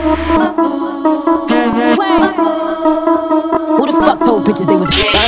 Who the fuck told bitches they was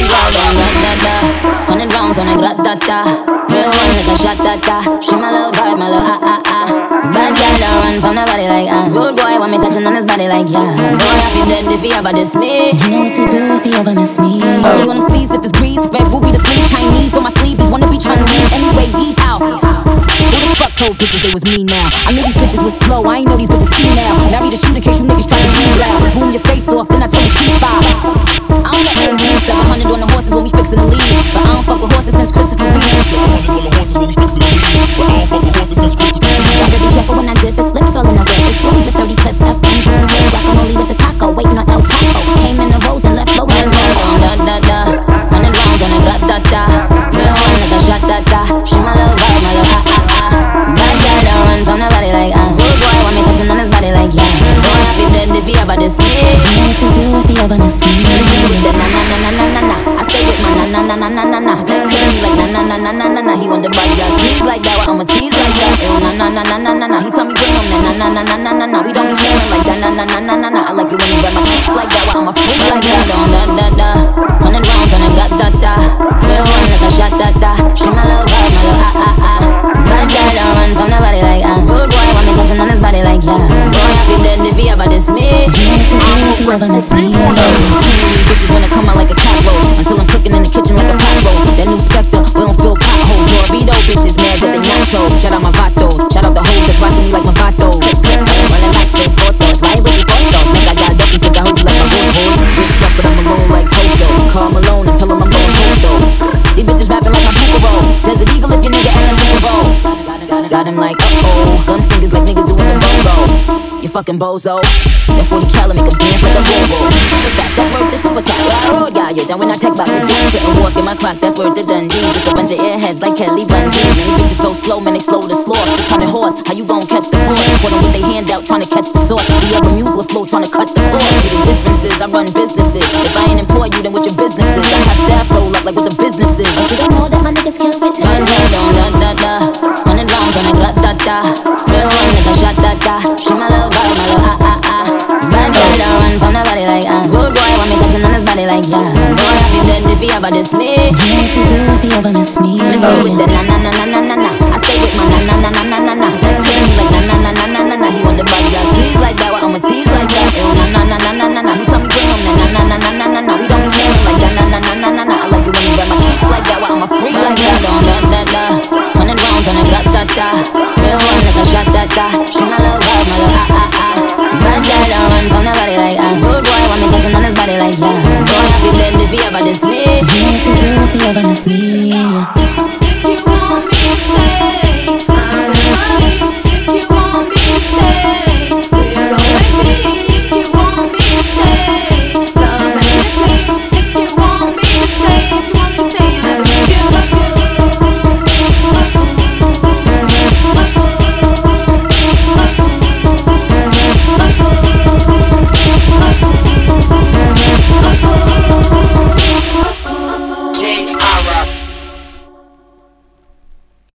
da-da-da-da-da-da 100 rounds on a grat-da-da. Real one like a shot-da-da. She my little vibe, my little ah-ah-ah. Bad girl don't run from nobody like Rude boy want me touching on his body like yeah. Boy I feel dead if he ever diss me. You know what to do if you ever miss me. Only when I'm seas if it's breeze. Red ruby the sleeve, Chinese on my sleeve. These wanna be Chinese anyway, he out. Who the fuck told bitches they was me now? I knew these bitches was slow, I ain't know these bitches see now. Married a shooter case you niggas trying to be loud. Boom your face off, then I tell you cease fire. I don't got any grease, 700 on the horses when we fixin' the leaves. But I don't fuck with horses since Christopher Reeve. 700 on the horses when we fixin' the leaves. But I don't fuck with horses since Christopher Reeve. Gotta be careful when I dip, it's flips all in the whip. It's 40s with 30 clips, FMs on the switch. Guacamole with the taco, waiting on El Chapo. Came in the rose and left low in the da-da-da-da 100 rounds on a grat-da-da. Real one like a shot-da-da. She my little vibe, my little ah-ah-ah. Bad girl don't run from nobody like Rude boy want me touching on his body like yeah. Boy I feel dead if he ever diss me. You know what to do if you ever miss me. Stay with the na-na-na-na-na-na. I stay with my na-na-na-na-na-na. Sex hit me like na-na-na-na-na-na. He want the body, I sneeze like that, well I'ma tease like that. Ew, na-na-na-na-na-na-na. He tell me bring him that na-na-na-na-na-na. We don't be caring like that, na-na-na-na-na-na. I like it when you grab my cheeks like that, well I'm a freak like that. Da-da-da-da 100 rounds on a grat-da-da. Real one like a shot-da-da. She my little vibe, my little ah-ah-ah. Bad girl don't run from nobody like Rude boy want me touching on his body like yeah. Boy I feel dead if he ever diss me. You know what to do if you ever miss me. Bitches wanna come out like a cat rose until I'm cooking in the kitchen like a pot roast. That new Spectre, we don't fill potholes. Dorito bitches mad that they nachos. Shout out my vatos, shout out the hoes that's watching me like my vatos. Running back space photos, why ain't really postos? Make I got ducky since I hold you like my horse. Bitch up but I'm alone like Costo. Call Malone and tell him I'm going Costo. These bitches rapping like I'm Super Bowl. Desert Eagle if your nigga ain't a Super Bowl. Got him like uh-oh, gun fingers like niggas doing the bongo. You fucking bozo. That 40 cal make him dance like a go-go. That's worth the super cat. Road guy, you're done when I take back this shit. Getting walk in my clock, that's worth the Dundee. Just a bunch of airheads like Kelly Bundy. Many bitches so slow, man, they slow to sloth. 600 horse, how you gon' catch the horse? Put them with their hand out, trying to catch the sauce. The other mule with flow, trying to cut the cord. See the differences, I run businesses. If I ain't employ you, then what your business is? I have staff roll up like what the business is. But you don't know that my niggas can't witness. Da-da-da-da-da 100 rounds on a grat-da-da. Real one like a shot-da-da. She my little vibe, my little ah-ah-ah. Bad girl don't run from nobody like Rude boy want me touching on his body like yeah. Boy I feel dead if he ever diss me. You know what to do if you ever miss me. Miss me with the na-na-na-na-na-na-na. I stay with my na-na-na-na-na-na-na. Sex hit me like na-na-na-na-na-na-na. He want the body, I sneeze like that, well I'ma tease like that. Ew, na-na-na-na-na-na-na. He tell me bring him that na-na-na-na-na-na-na. We don't be caring like that, na-na-na-na-na-na. I like it when you grab my cheeks like that, well I'm a freak like that. Da-da-da-da 100 rounds on a grat-da-da. Real one like a shot-da-da. She my little vibe, my little ah-ah-ah. Bad girl don't run from nobody like Rude boy want me touching on his body like yeah. Boy I feel dead if he ever diss me. You know what to do if you ever miss me.